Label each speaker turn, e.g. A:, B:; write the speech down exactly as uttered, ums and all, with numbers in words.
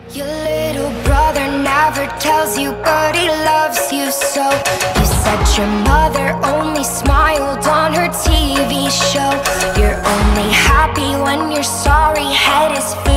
A: Your little brother never tells you, but he loves you so. You said your mother only smiled on her T V show. You're only happy when you're sorry, head is